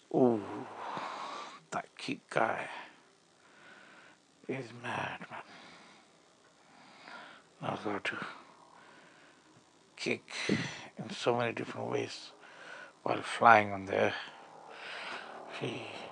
Ooh, that kick guy is mad, man. Knows how to kick in so many different ways while flying on the air. He